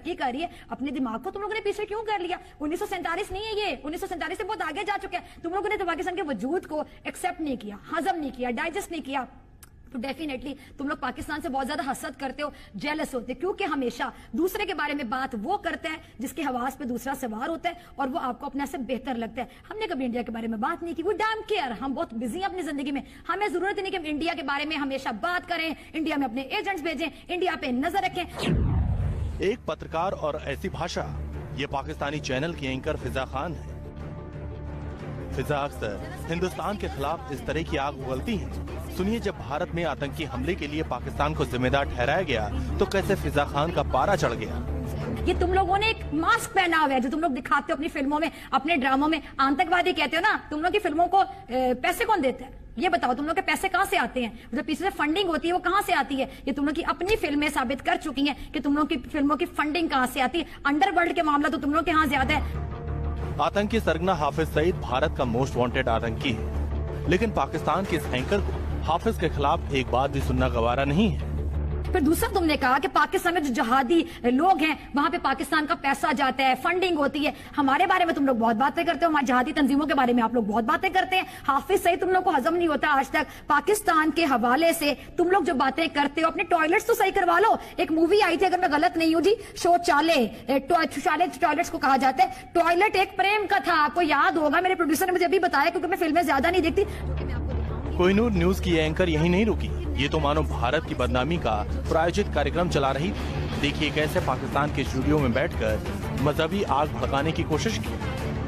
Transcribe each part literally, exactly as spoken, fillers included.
तरक्की कर रही है, अपने दिमाग को तुम लोगों ने पीछे क्यों कर लिया? उन्नीस सौ सैंतालीस नहीं है ये, उन्नीस सौ सैंतालीस से बहुत आगे जा चुके हैं। तुम लोगों ने तो पाकिस्तान के वजूद को एक्सेप्ट नहीं किया, हजम नहीं किया, डाइजेस्ट नहीं किया। तो डेफिनेटली तुम लोग पाकिस्तान से बहुत ज्यादा हसद करते हो, जेलस होते हो, क्योंकि हमेशा दूसरे के बारे में बात वो करते हैं जिसके हवास पे दूसरा सवार होता है और वो आपको अपने से बेहतर लगता है। हमने कभी इंडिया के बारे में बात नहीं की, वो डैम केयर, हम बहुत बिजी हैं अपनी जिंदगी में, हमें जरूरत नहीं कि हम इंडिया के बारे में हमेशा बात करें, इंडिया में अपने एजेंट्स भेजें, इंडिया पे नजर रखें। एक पत्रकार और ऐसी भाषा, ये पाकिस्तानी चैनल की एंकर फिजा खान है। फिजा अक्सर हिंदुस्तान के खिलाफ इस तरह की आग उगलती हैं। सुनिए, जब भारत में आतंकी हमले के लिए पाकिस्तान को जिम्मेदार ठहराया गया तो कैसे फिजा खान का पारा चढ़ गया। ये तुम लोगों ने एक मास्क पहना हुआ है जो तुम लोग दिखाते हो अपनी फिल्मों में, अपने ड्रामों में, आतंकवादी कहते हो ना। तुम लोग की फिल्मों को पैसे कौन देता है ये बताओ? तुम लोग के पैसे कहाँ से आते हैं? जो पीछे से फंडिंग होती है वो कहाँ से आती है? ये तुम लोग की अपनी फिल्में साबित कर चुकी हैं कि तुम लोग की फिल्मों की फंडिंग कहाँ से आती है। अंडरवर्ल्ड के मामला तो तुम लोग के यहाँ ज्यादा है। आतंकी सरगना हाफिज सईद भारत का मोस्ट वांटेड आतंकी है, लेकिन पाकिस्तान के इस एंकर को हाफिज के खिलाफ एक बात भी सुनना गवारा नहीं है। फिर दूसरा तुमने कहा कि पाकिस्तान में जो जहादी लोग हैं वहां पे पाकिस्तान का पैसा जाता है, फंडिंग होती है। हमारे बारे में तुम लोग बहुत बातें करते हो, हमारी जहादी तंजीमों के बारे में आप लोग बहुत बातें करते हैं। हाफिज सईद तुम लोग को हजम नहीं होता आज तक। पाकिस्तान के हवाले से तुम लोग जो बातें करते हो, अपने टॉयलेट्स तो सही करवा लो। एक मूवी आई थी, अगर मैं गलत नहीं हूँ जी, शौचालय, टॉयलेट्स को कहा जाता है। टॉयलेट एक प्रेम का था, आपको याद होगा, मेरे प्रोड्यूसर ने मुझे अभी बताया, क्योंकि मैं फिल्में ज्यादा नहीं देखती। कोहिनूर न्यूज की एंकर यही नहीं रुकी, ये तो मानो भारत की बदनामी का प्रायोजित कार्यक्रम चला रही थी। देखिए कैसे पाकिस्तान के स्टूडियो में बैठकर मजहबी आग भड़काने की कोशिश की।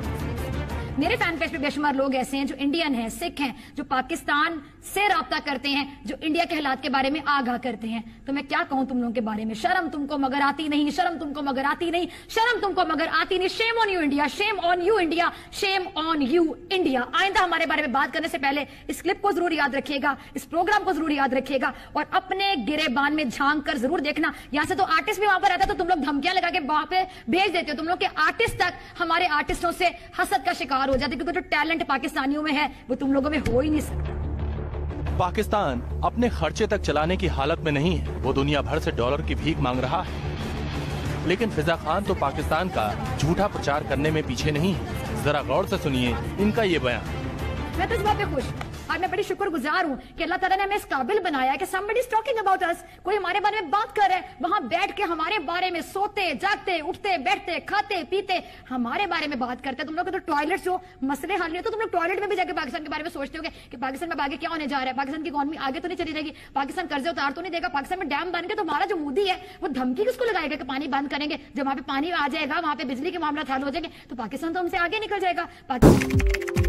मेरे फैन पेज पे बेशुमार लोग ऐसे हैं जो इंडियन हैं, सिख हैं, जो पाकिस्तान से राब्ता करते हैं, जो इंडिया के हालात के बारे में आगाह करते हैं। तो मैं क्या कहूं तुम लोगों के बारे में? शर्म तुमको मगर आती नहीं, शर्म तुमको मगर आती नहीं, शर्म तुमको मगर आती नहीं। Shame on you India, shame on you India, shame on you India. आइंदा हमारे बारे में बात करने से पहले इस क्लिप को जरूर याद रखिएगा, इस प्रोग्राम को जरूर याद रखिएगा और अपने गिरेबान में झांक कर जरूर देखना। यहाँ से तो आर्टिस्ट भी वहां पर रहता है तो तुम लोग धमकियां लगा के वहां पे भेज देते हो। तुम लोग के आर्टिस्ट तक हमारे आर्टिस्टों से हसद का शिकार हो जाते, क्योंकि जो टैलेंट पाकिस्तानियों में है वो तुम लोगों में हो ही नहीं सकता। पाकिस्तान अपने खर्चे तक चलाने की हालत में नहीं है, वो दुनिया भर से डॉलर की भीख मांग रहा है। लेकिन फिजा खान तो पाकिस्तान का झूठा प्रचार करने में पीछे नहीं है। जरा गौर से सुनिए इनका ये बयान। मैं तो इस बात पे खुश हूँ और मैं बड़ी शुक्रगुजार हूँ कि अल्लाह ताला ने हमें इस काबिल बनाया कि somebody is talking about us, कोई हमारे बारे में बात कर रहा है, वहां बैठ के हमारे बारे में सोते जागते उठते बैठते खाते पीते हमारे बारे में बात करते हैं। तुम लोग तो टॉयलेट जो मसले हल नहीं होते, तुम लोग टॉयलेट में भी जाके पाकिस्तान के बारे में सोचते हो कि पाकिस्तान में आगे क्या होने जा रहा है, पाकिस्तान की इकॉनमी आगे तो नहीं चली जाएगी, पाकिस्तान कर्जे उतार तो नहीं देगा, पाकिस्तान में डैम बन गए तो हमारा जो मोदी है वो धमकी किसको लगाएगा कि पानी बंद करेंगे। जब वहां पे पानी आ जाएगा, वहां पे बिजली के मामला हल हो जाएंगे तो पाकिस्तान तो हमसे आगे निकल जाएगा।